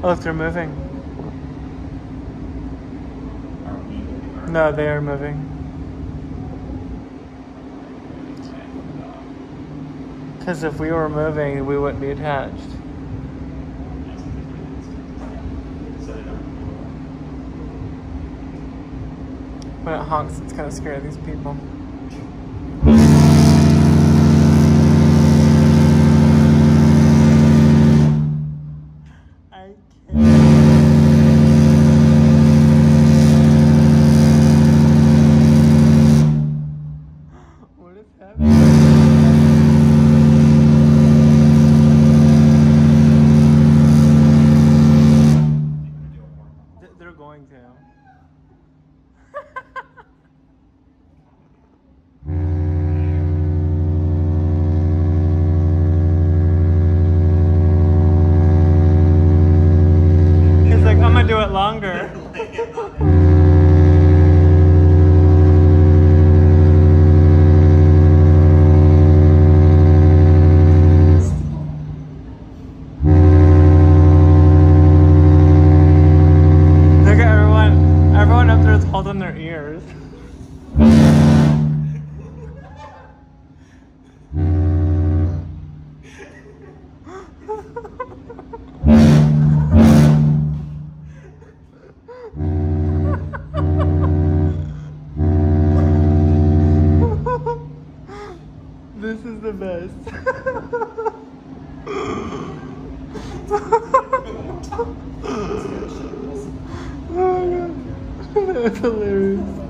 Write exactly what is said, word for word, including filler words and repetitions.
Oh, if they're moving. Are we moving? No, they are moving. Because if we were moving, we wouldn't be attached. When it honks, it's kind of scary, these people. I can't. What is happening? They're going to. He's like, I'm gonna do it longer. Look at everyone. Everyone up there is holding their ears. This is the best. Oh my god. That's hilarious.